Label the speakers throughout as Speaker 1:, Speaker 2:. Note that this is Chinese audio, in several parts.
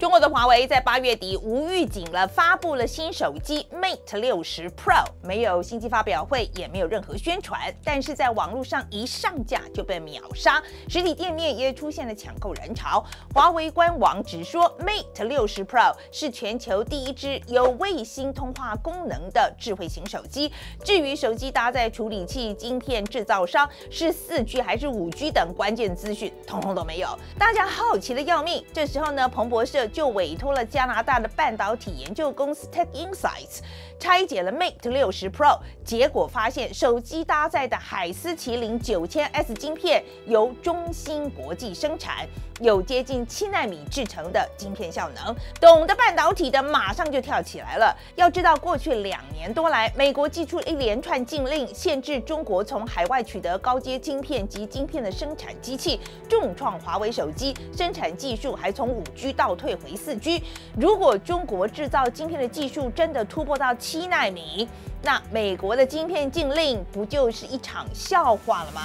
Speaker 1: 中国的华为在8月底无预警了发布了新手机 Mate 60 Pro， 没有新机发表会，也没有任何宣传，但是在网络上一上架就被秒杀，实体店面也出现了抢购人潮。华为官网只说 Mate 60 Pro 是全球第一支有卫星通话功能的智慧型手机，至于手机搭载处理器、晶片制造商是4G 还是5G等关键资讯，通通都没有。大家好奇的要命。这时候呢，彭博社就委托了加拿大的半导体研究公司 Tech Insights 拆解了 Mate 60 Pro， 结果发现手机搭载的海思麒麟9000S 晶片由中芯国际生产，有接近7奈米制成的晶片效能。懂得半导体的马上就跳起来了。要知道，过去2年多来，美国祭出一连串禁令，限制中国从海外取得高阶晶片及晶片的生产机器，重创华为手机生产技术，还从5G 倒退回4G。如果中国制造晶片的技术真的突破到7奈米，那美国的晶片禁令不就是一场笑话了吗？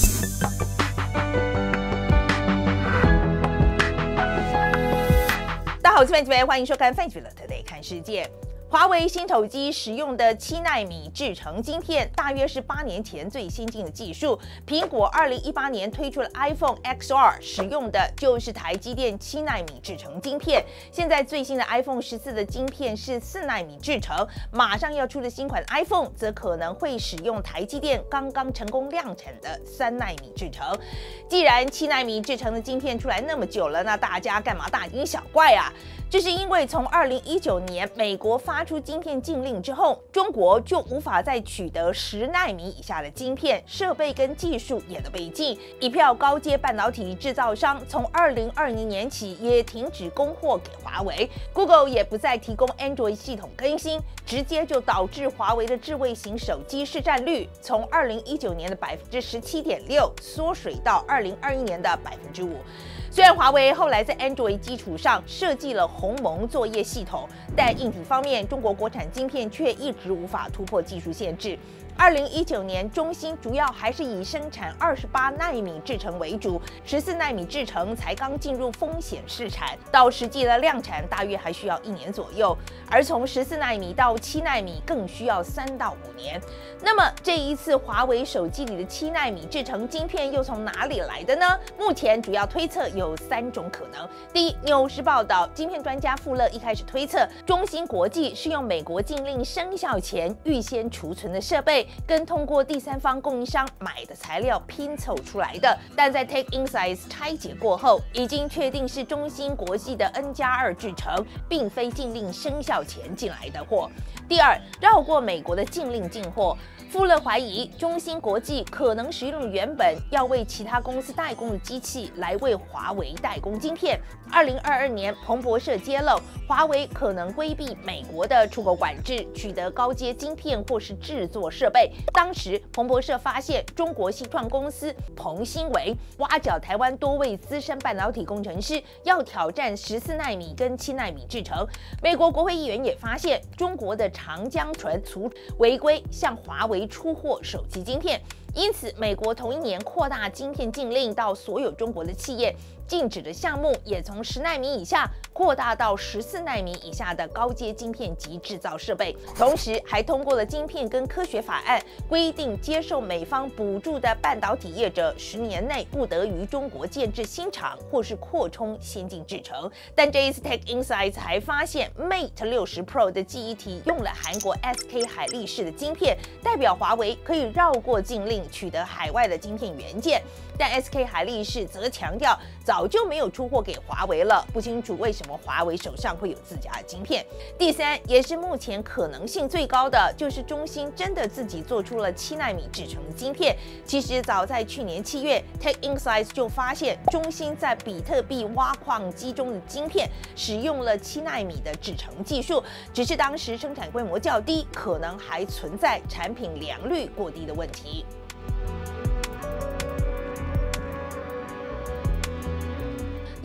Speaker 1: 大家好，我是范吉培，欢迎收看范吉培 Today 看世界。华为新手机使用的7奈米制程晶片，大约是8年前最先进的技术。苹果2018年推出了 iPhone XR， 使用的就是台积电7奈米制程晶片。现在最新的 iPhone 14的晶片是4奈米制程，马上要出的新款 iPhone 则可能会使用台积电刚刚成功量产的3奈米制程。既然7奈米制程的晶片出来那么久了，那大家干嘛大惊小怪啊？这是因为从2019年美国发出晶片禁令之后，中国就无法再取得10奈米以下的晶片，设备跟技术也都被禁。一票高阶半导体制造商从2020年起也停止供货给华为 ，Google 也不再提供 Android 系统更新，直接就导致华为的智慧型手机市占率从2019年的17.6%缩水到2021年的5%。虽然华为后来在 Android 基础上设计了鸿蒙作业系统，但硬体方面，中国国产晶片却一直无法突破技术限制。2019年，中芯主要还是以生产28奈米制程为主，14奈米制程才刚进入风险试产，到实际的量产大约还需要1年左右。而从14奈米到7奈米更需要3到5年。那么这一次华为手机里的7奈米制程晶片又从哪里来的呢？目前主要推测有3种可能。第一，纽时报道，晶片专家富勒一开始推测，中芯国际是用美国禁令生效前预先储存的设备，跟通过第三方供应商买的材料拼凑出来的。但在 Tech Insights 拆解过后，已经确定是中芯国际的 N+2 制程，并非禁令生效前进来的货。第二，绕过美国的禁令进货。富勒怀疑中芯国际可能使用原本要为其他公司代工的机器来为华为代工晶片。2022年，彭博社揭露，华为可能规避美国的出口管制，取得高阶晶片或是制作设备。当时，彭博社发现中国新创公司彭新维挖角台湾多位资深半导体工程师，要挑战14奈米跟7奈米制程。美国国会议员也发现中国的长江存储违规向华为出货手机晶片，因此美国同一年扩大晶片禁令到所有中国的企业，禁止的项目也从10奈米以下扩大到14奈米以下的高阶晶片及制造设备，同时还通过了晶片跟科学法案，规定接受美方补助的半导体业者10年内不得于中国建制新厂或是扩充先进制程。但这一次 Tech Insights 还发现 Mate 60 Pro 的记忆体用了韩国 SK 海力士的晶片，代表华为可以绕过禁令取得海外的晶片元件。但 SK 海力士则强调早就没有出货给华为了，不清楚为什么华为手上会有自家的晶片。第三，也是目前可能性最高的，就是中芯真的自己做出了7奈米制成的晶片。其实早在去年7月 ，Tech Insights 就发现中芯在比特币挖矿机中的晶片使用了7奈米的制程技术，只是当时生产规模较低，可能还存在产品良率过低的问题。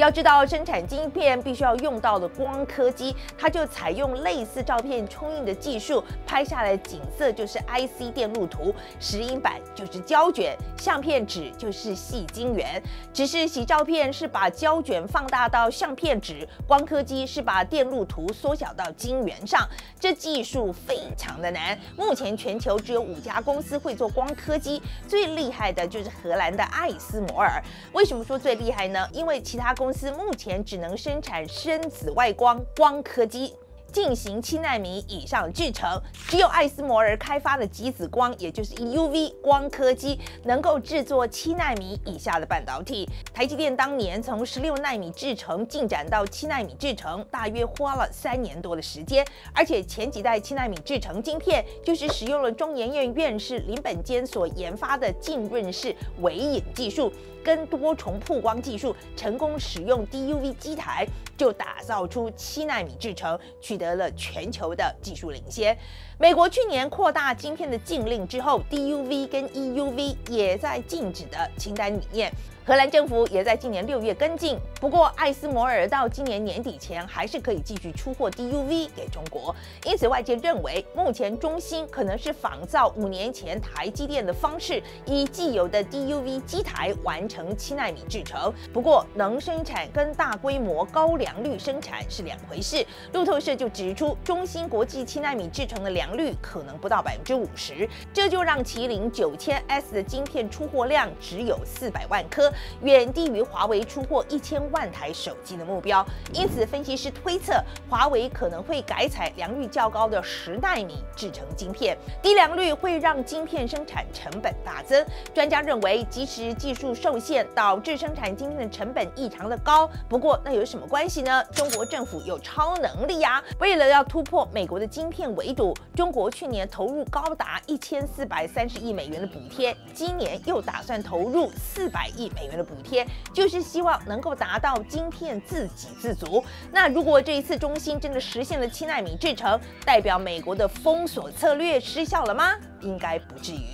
Speaker 1: 要知道，生产晶片必须要用到的光刻机，它就采用类似照片冲印的技术，拍下来景色就是 IC 电路图，石英板就是胶卷，相片纸就是细晶圆。只是洗照片是把胶卷放大到相片纸，光刻机是把电路图缩小到晶圆上，这技术非常的难。目前全球只有5家公司会做光刻机，最厉害的就是荷兰的艾斯摩尔。为什么说最厉害呢？因为其他公司目前只能生产深紫外光光刻机，进行7奈米以上制程，只有艾斯摩尔开发的极紫光，也就是 EUV 光刻机，能够制作7奈米以下的半导体。台积电当年从16奈米制程进展到7奈米制程，大约花了3年多的时间。而且前几代7奈米制程晶片，就是使用了中研院院士林本坚所研发的浸润式微影技术跟多重曝光技术，成功使用 DUV 基台，就打造出7奈米制程，取得了全球的技术领先。美国去年扩大晶片的禁令之后 ，DUV 跟 EUV 也在禁止的清单里面。荷兰政府也在今年6月跟进，不过艾斯摩尔到今年年底前还是可以继续出货 DUV 给中国，因此外界认为，目前中芯可能是仿造5年前台积电的方式，以既有的 DUV 基台完成7奈米制程。不过，能生产跟大规模高良率生产是两回事。路透社就指出，中芯国际7奈米制程的良率可能不到50%，这就让麒麟9000S 的晶片出货量只有400万颗。远低于华为出货1000万台手机的目标，因此分析师推测，华为可能会改采良率较高的10奈米制成晶片。低良率会让晶片生产成本大增。专家认为，即使技术受限，导致生产晶片的成本异常的高，不过那有什么关系呢？中国政府有超能力呀！为了要突破美国的晶片围堵，中国去年投入高达1430亿美元的补贴，今年又打算投入400亿美元的补贴，就是希望能够达到晶片自给自足。那如果这一次中芯真的实现了7奈米制程，代表美国的封锁策略失效了吗？应该不至于。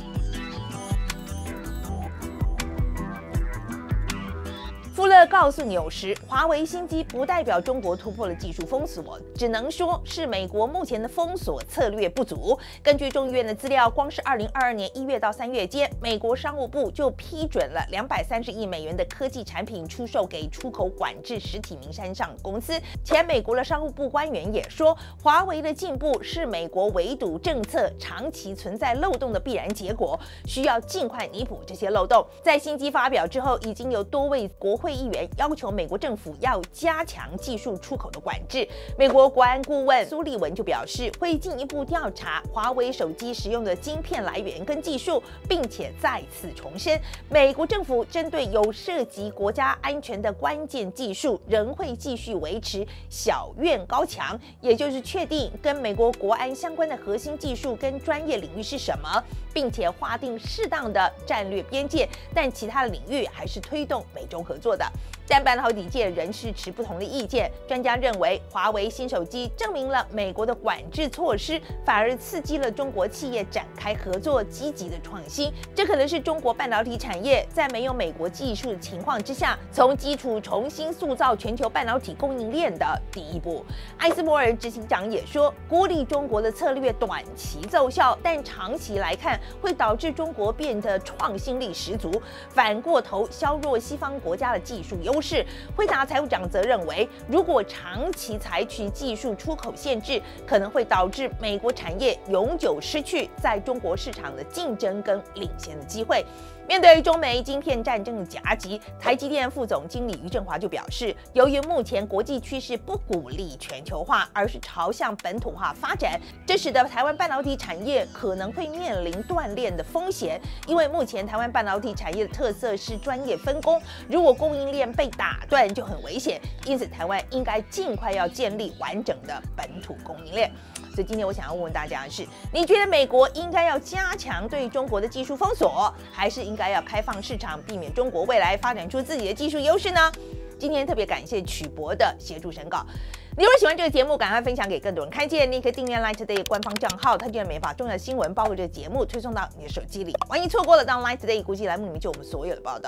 Speaker 1: 富勒告诉纽时，华为新机不代表中国突破了技术封锁，只能说是美国目前的封锁策略不足。根据众议院的资料，光是2022年1月到3月间，美国商务部就批准了230亿美元的科技产品出售给出口管制实体名单上公司。前美国的商务部官员也说，华为的进步是美国围堵政策长期存在漏洞的必然结果，需要尽快弥补这些漏洞。在新机发表之后，已经有多位国会议员要求美国政府要加强技术出口的管制。美国国安顾问苏利文就表示，会进一步调查华为手机使用的晶片来源跟技术，并且再次重申，美国政府针对有涉及国家安全的关键技术，仍会继续维持小院高墙，也就是确定跟美国国安相关的核心技术跟专业领域是什么，并且划定适当的战略边界，但其他的领域还是推动美中合作的。但半导体界人士持不同的意见，专家认为，华为新手机证明了美国的管制措施反而刺激了中国企业展开合作，积极的创新。这可能是中国半导体产业在没有美国技术的情况之下，从基础重新塑造全球半导体供应链的第一步。艾斯摩尔执行长也说，孤立中国的策略短期奏效，但长期来看会导致中国变得创新力十足，反过头削弱西方国家的技术优势。辉达财务长则认为，如果长期采取技术出口限制，可能会导致美国产业永久失去在中国市场的竞争跟领先的机会。面对中美晶片战争的夹击，台积电副总经理余正华就表示，由于目前国际趋势不鼓励全球化，而是朝向本土化发展，这使得台湾半导体产业可能会面临断链的风险。因为目前台湾半导体产业的特色是专业分工，如果供应链被打断就很危险，因此台湾应该尽快要建立完整的本土供应链。所以今天我想要问问大家的是，你觉得美国应该要加强对中国的技术封锁，还是应该要开放市场，避免中国未来发展出自己的技术优势呢？今天特别感谢曲博的协助审稿。你如果喜欢这个节目，赶快分享给更多人看见。你也可以订阅 Line Today 官方账号，它就能每发重要的新闻，包括这个节目推送到你的手机里。万一错过了，到 Line Today 国际栏目里面就有我们所有的报道。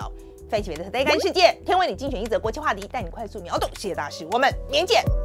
Speaker 1: 范琪斐的 Today 看世界，天为你精选一则国际话题，带你快速秒懂世界大事。我们明天见。